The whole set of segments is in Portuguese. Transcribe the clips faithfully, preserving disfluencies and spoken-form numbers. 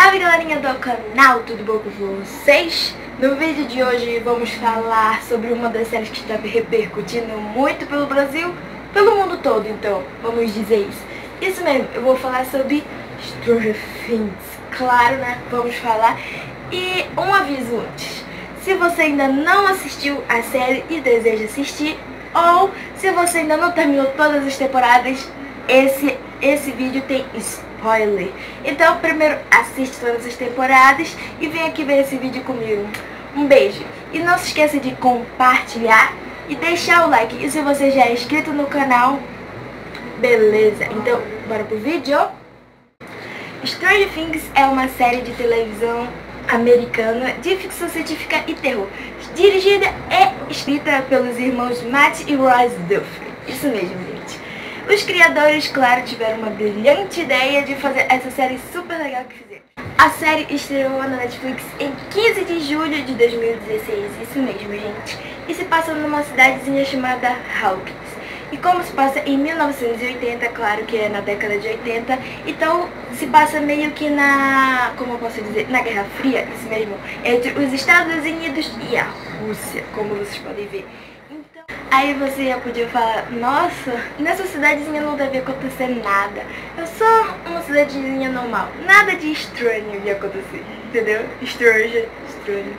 Salve galerinha do canal, tudo bom com vocês? No vídeo de hoje vamos falar sobre uma das séries que está repercutindo muito pelo Brasil, pelo mundo todo, então vamos dizer isso. Isso mesmo, eu vou falar sobre Stranger Things, claro, né? Vamos falar. E um aviso antes, se você ainda não assistiu a série e deseja assistir, ou se você ainda não terminou todas as temporadas, esse, esse vídeo tem spoiler. Então primeiro assiste todas as temporadas e vem aqui ver esse vídeo comigo. Um beijo. E não se esqueça de compartilhar e deixar o like. E se você já é inscrito no canal, beleza. Então bora pro vídeo. Stranger Things é uma série de televisão americana de ficção científica e terror, dirigida e escrita pelos irmãos Matt e Ross Duffer. Isso mesmo, gente. Os criadores, claro, tiveram uma brilhante ideia de fazer essa série super legal que fizeram. A série estreou na Netflix em quinze de julho de dois mil e dezesseis, isso mesmo, gente. E se passa numa cidadezinha chamada Hawkins. E como se passa em mil novecentos e oitenta, claro que é na década de oitenta, então se passa meio que na, como eu posso dizer, na Guerra Fria, isso mesmo, entre os Estados Unidos e a Rússia, como vocês podem ver. Então, aí você já podia falar, nossa, nessa cidadezinha não deve acontecer nada, é só uma cidadezinha normal, nada de estranho ia acontecer, entendeu? Stranger, estranho.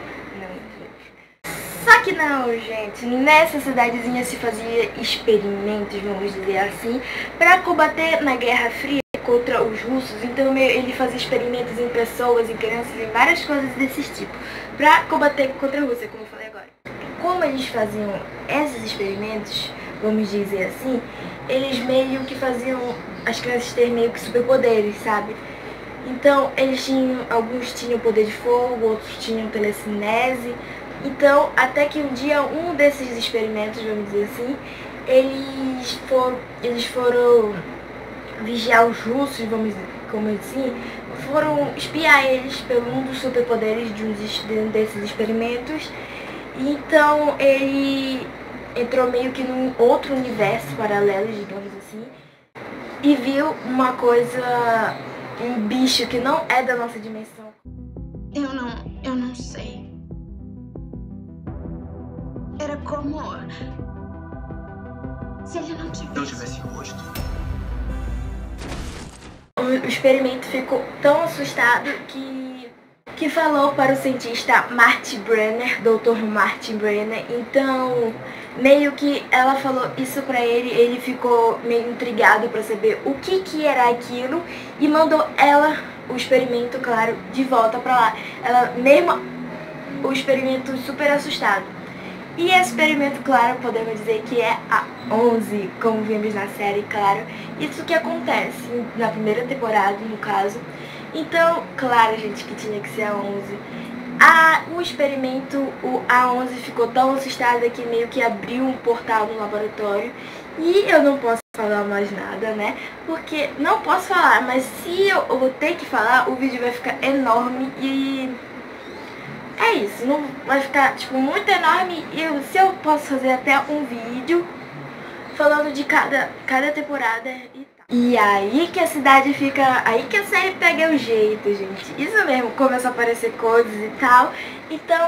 Só que não, gente, nessa cidadezinha se fazia experimentos, vamos dizer assim, para combater na Guerra Fria contra os russos. Então ele fazia experimentos em pessoas, em crianças, em várias coisas desse tipo, para combater contra a Rússia, como eu falei agora. Como eles faziam esses experimentos, vamos dizer assim, eles meio que faziam as crianças terem meio que superpoderes, sabe? Então eles tinham, alguns tinham poder de fogo, outros tinham telecinese. Então, até que um dia, um desses experimentos, vamos dizer assim, eles foram, eles foram vigiar os russos, vamos dizer, como assim, foram espiar eles pelo um dos superpoderes de um desses experimentos. Então, ele entrou meio que num outro universo paralelo, digamos assim, e viu uma coisa, um bicho que não é da nossa dimensão. Eu não, eu não sei. Era como se ele não tivesse, não tivesse rosto. O experimento ficou tão assustado que, que falou para o cientista Martin Brenner, doutor Martin Brenner. Então, meio que ela falou isso para ele, ele ficou meio intrigado para saber o que, que era aquilo e mandou ela, o experimento, claro, de volta para lá. Ela mesmo, o experimento super assustado. E esse experimento, claro, podemos dizer que é a onze, como vimos na série, claro. Isso que acontece na primeira temporada, no caso. Então, claro, gente, que tinha que ser a onze. A, o experimento, o, a onze ficou tão assustada que meio que abriu um portal no laboratório. E eu não posso falar mais nada, né? Porque não posso falar, mas se eu, eu vou ter que falar, o vídeo vai ficar enorme e... é isso, não vai ficar tipo muito enorme. E eu, se eu posso fazer até um vídeo falando de cada, cada temporada e tal. E aí que a cidade fica, aí que a série pega o jeito, gente. Isso mesmo, começa a aparecer coisas e tal. Então,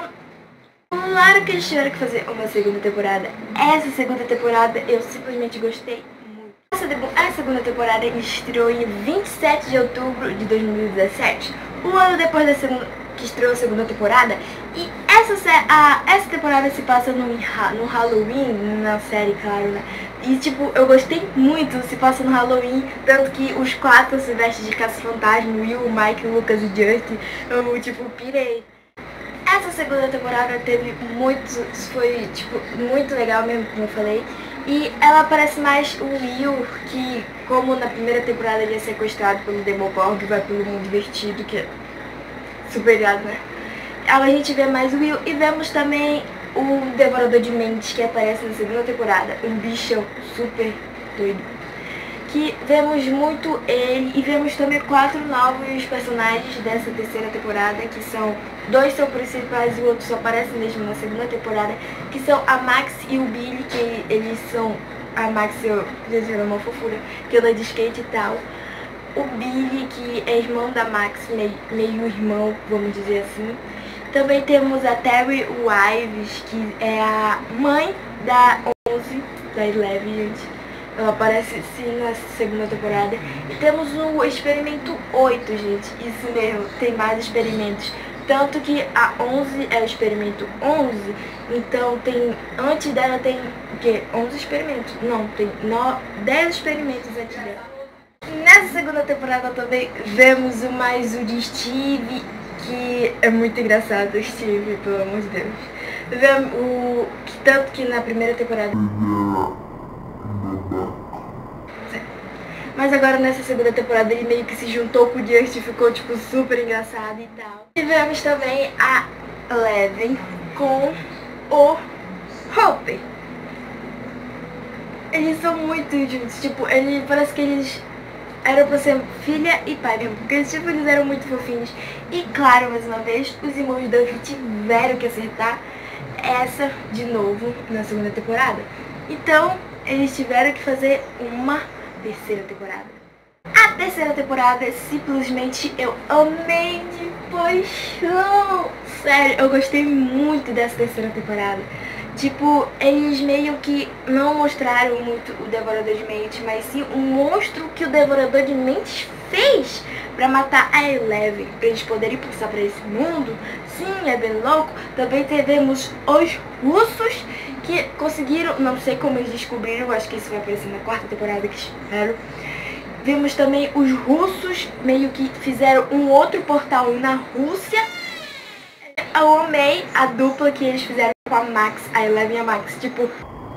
claro que eles tiveram que fazer uma segunda temporada. Essa segunda temporada eu simplesmente gostei muito. Essa, a segunda temporada estreou em vinte e sete de outubro de dois mil e dezessete. Um ano depois da segunda, que estreou a segunda temporada. E essa, a, essa temporada se passa no, no Halloween, na série, claro, né? E tipo, eu gostei muito, se passa no Halloween, tanto que os quatro se vestem de caça-fantasma, o Will, o Mike, o Lucas e o Justin. Eu tipo, pirei. Essa segunda temporada teve muitos, foi tipo, muito legal mesmo, como eu falei. E ela parece mais o Will, que como na primeira temporada ele é sequestrado pelo Demogorgon e vai pelo mundo divertido, que é super irado, né? A gente vê mais o Will e vemos também o Devorador de Mentes, que aparece na segunda temporada, um bichão super doido. Que vemos muito ele e vemos também quatro novos personagens dessa terceira temporada, que são, dois são principais e o outro só aparece mesmo na segunda temporada, que são a Max e o Billy, que eles são, a Max, eu, gente, ela é uma fofura, que anda de skate e tal. o Billy, que é irmão da Max, meio, meio irmão, vamos dizer assim. Também temos a Terry Wives, que é a mãe da onze, da Eleven, gente. Ela aparece sim na segunda temporada. E temos o experimento oito, gente. Isso mesmo, tem mais experimentos. Tanto que a onze é o experimento onze. Então tem. Antes dela tem o quê? onze experimentos. Não, tem dez experimentos antes dela. Nessa segunda temporada também vemos mais o de Steve, que é muito engraçado, o Steve, pelo amor de Deus. Vemos o. Tanto que na primeira temporada. Mas agora nessa segunda temporada ele meio que se juntou com o Just e ficou tipo super engraçado e tal. E vemos também a Eleven com o Hopper. Eles são muito juntos, tipo, ele, parece que eles eram pra ser filha e pai mesmo, porque tipo, eles eram muito fofinhos. E claro, mais uma vez, os irmãos Duff tiveram que acertar essa de novo na segunda temporada. Então, eles tiveram que fazer uma terceira temporada. A terceira temporada, simplesmente eu amei de paixão. Sério, eu gostei muito dessa terceira temporada. Tipo, eles meio que não mostraram muito o Devorador de Mentes, mas sim o monstro que o Devorador de Mentes fez pra matar a Eleven, pra eles poderem passar pra esse mundo. Sim, é bem louco. Também tivemos os russos, que conseguiram, não sei como eles descobriram, acho que isso vai aparecer na quarta temporada, que espero. Vimos também os russos, meio que fizeram um outro portal na Rússia. Eu amei a dupla que eles fizeram com a Max, a Eleven e a Max, tipo...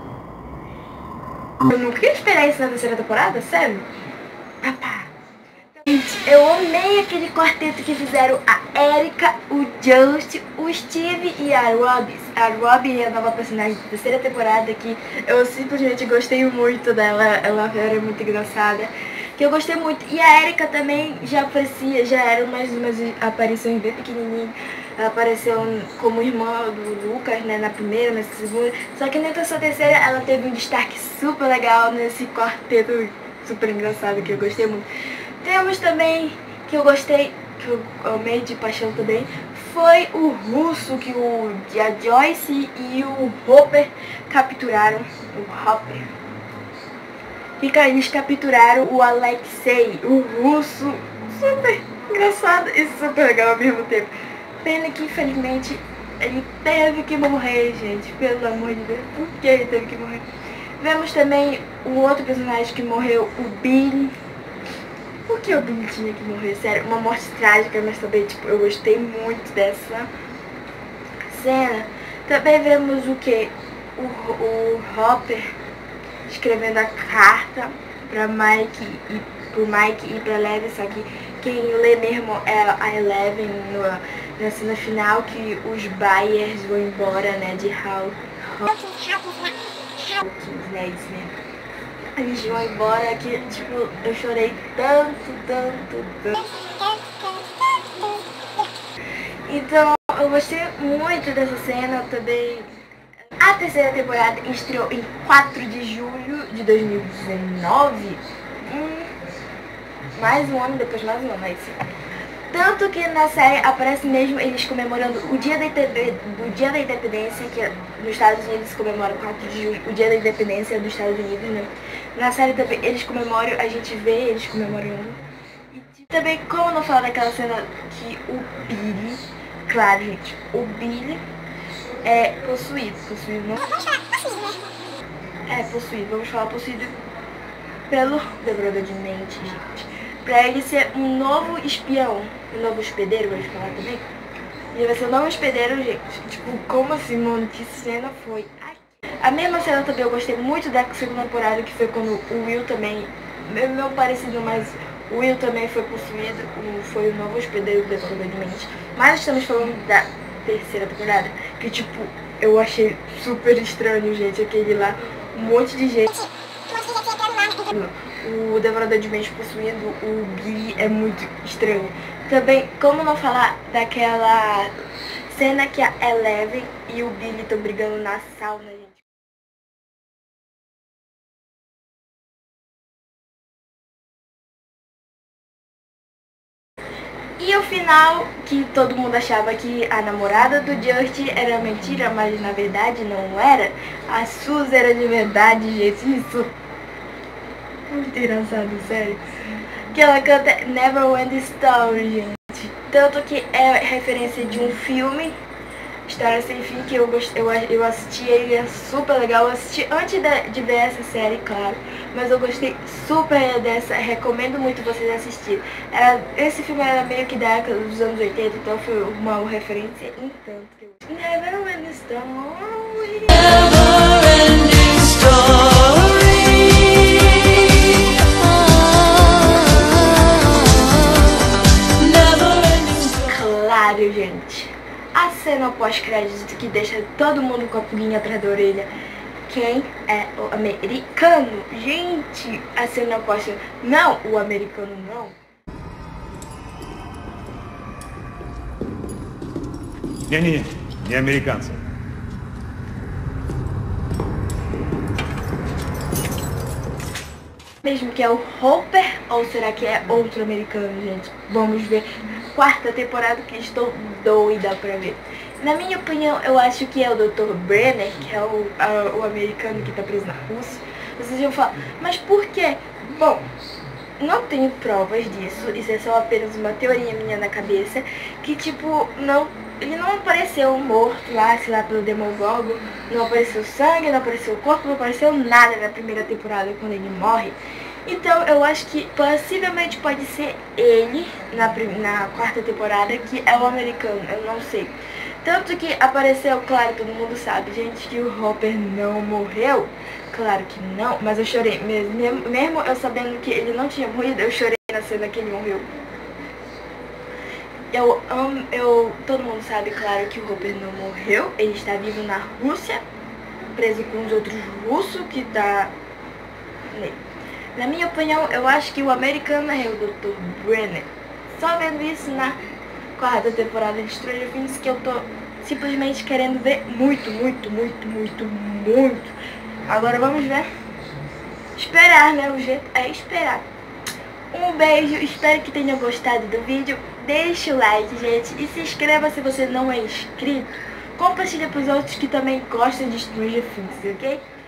Eu nunca ia esperar isso na terceira temporada, sério? Papá. Gente, eu amei aquele quarteto que fizeram a Erika, o Just, o Steve e a Robbie. A Robbie é a nova personagem da terceira temporada, que eu simplesmente gostei muito dela. Ela era muito engraçada, que eu gostei muito. E a Erika também já aparecia, já eram mais umas aparições bem pequenininhas. Ela apareceu como irmã do Lucas, né, na primeira, na segunda. Só que nessa terceira ela teve um destaque super legal nesse quarteto super engraçado, que eu gostei muito. Temos também, que eu gostei, que eu amei de paixão também, foi o russo, que o, a Joyce e o Hopper capturaram. O Hopper. E eles capturaram o Alexei, o russo, super engraçado e super legal ao mesmo tempo. Pena que infelizmente ele teve que morrer, gente, pelo amor de Deus, por que ele teve que morrer? Vemos também o outro personagem que morreu, o Billy. Por que o Billy tinha que morrer? Sério, uma morte trágica, mas também, tipo, eu gostei muito dessa cena. Também vemos o que? O, o Hopper escrevendo a carta pra Mike e pro Mike e pra Eleven, só que quem lê mesmo é a Eleven no, na cena final, que os Byers vão embora, né, de Hawkins, né, isso mesmo. Eles vão embora, que, tipo, eu chorei tanto, tanto, tanto. Então, eu gostei muito dessa cena também. A terceira temporada estreou em quatro de julho de dois mil e dezenove. Hum, mais um ano depois, mais um ano, é isso. Tanto que na série aparece mesmo eles comemorando o dia da, o dia da independência, que nos Estados Unidos comemoram quatro de julho, o dia da independência dos Estados Unidos, né? Na série também eles comemoram, a gente vê eles comemorando. E também, como não falar daquela cena que o Billy, claro, gente, o Billy é possuído, possuído não? É, possuído, vamos falar possuído pelo Devorador de Mentes, gente. Pra ele ser um novo espião, um novo hospedeiro, vamos falar também. Ele vai ser um novo hospedeiro, gente. Tipo, como assim, mano? Que cena foi? Ai. A mesma cena também eu gostei muito da segunda temporada, que foi quando o Will também, meu parecido, mas o Will também foi possuído, foi o novo hospedeiro do Devorador de Mentes. Mas estamos falando da terceira temporada, que tipo, eu achei super estranho, gente, aquele lá, um monte de gente. O Devorador de Mentes possuindo o Billy é muito estranho. Também, como não falar daquela cena que a Eleven e o Billy estão brigando na sauna, gente. E o final, que todo mundo achava que a namorada do Justin era mentira, mas na verdade não era. A Suzy era de verdade, gente. Isso muito engraçado, sério. Que ela canta Never End Story, gente. Tanto que é referência de um filme, História Sem Fim, que eu, gostei, eu, eu assisti, ele é super legal. Eu assisti antes de, de ver essa série, claro, mas eu gostei super dessa, recomendo muito vocês assistirem. Era, esse filme era meio que da época dos anos oitenta, então foi uma referência em tanto que eu gostei. Never Ending Story. Never Ending Story. Never Ending Story. Claro, gente. A cena pós-crédito que deixa todo mundo com a pulguinha atrás da orelha. Quem é o americano? Gente, a cena pós... Não, o americano não. Не-не-не, не американцы. Mesmo que é o Hopper ou será que é outro americano, gente? Vamos ver. Quarta temporada que estou doida pra ver. Na minha opinião, eu acho que é o doutor Brenner, que é o, a, o americano que tá preso na Rússia. Vocês vão falar, mas por quê? Bom, não tenho provas disso, isso é só apenas uma teoria minha na cabeça, que tipo, não, ele não apareceu morto lá, sei lá, pelo Demogorgon, não apareceu sangue, não apareceu corpo, não apareceu nada na primeira temporada quando ele morre. Então eu acho que possivelmente pode ser ele na, na quarta temporada, que é o americano, eu não sei. Tanto que apareceu, claro, todo mundo sabe, gente, que o Hopper não morreu. Claro que não, mas eu chorei mesmo, mesmo, mesmo eu sabendo que ele não tinha morrido, eu chorei na cena que ele morreu. Eu amo, eu, todo mundo sabe, claro, que o Hopper não morreu, ele está vivo na Rússia, preso com os outros russos que tá nele. Na minha opinião, eu acho que o americano é o doutor Brenner. Só vendo isso na quarta temporada de Stranger Things, que eu tô simplesmente querendo ver muito, muito, muito, muito, muito. Agora vamos ver. Esperar, né? O jeito é esperar. Um beijo, espero que tenham gostado do vídeo. Deixe o like, gente, e se inscreva se você não é inscrito. Compartilha para os outros que também gostam de Stranger Things, ok?